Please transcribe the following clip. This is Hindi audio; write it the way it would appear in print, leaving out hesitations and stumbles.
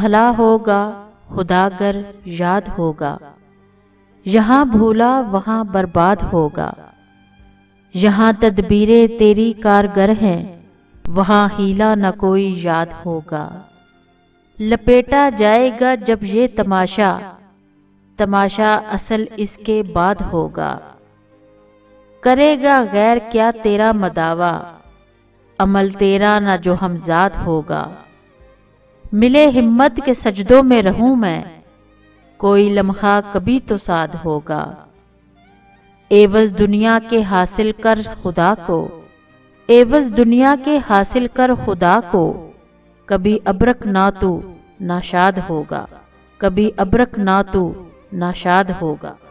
भला होगा खुदा गर याद होगा। यहाँ भूला वहाँ बर्बाद होगा। यहाँ तदबीरें तेरी कारगर हैं, वहाँ हीला न कोई याद होगा। लपेटा जाएगा जब ये तमाशा, तमाशा असल इसके बाद होगा। करेगा गैर क्या तेरा मदावा, अमल तेरा न जो हमजाद होगा। मिले हिम्मत के सजदों में रहूं मैं, कोई लम्हा कभी तो साध होगा। एवज दुनिया के हासिल कर खुदा को, एवज दुनिया के हासिल कर खुदा को, कभी अब्रक ना तू नाशाद होगा, कभी अब्रक ना तू नाशाद होगा।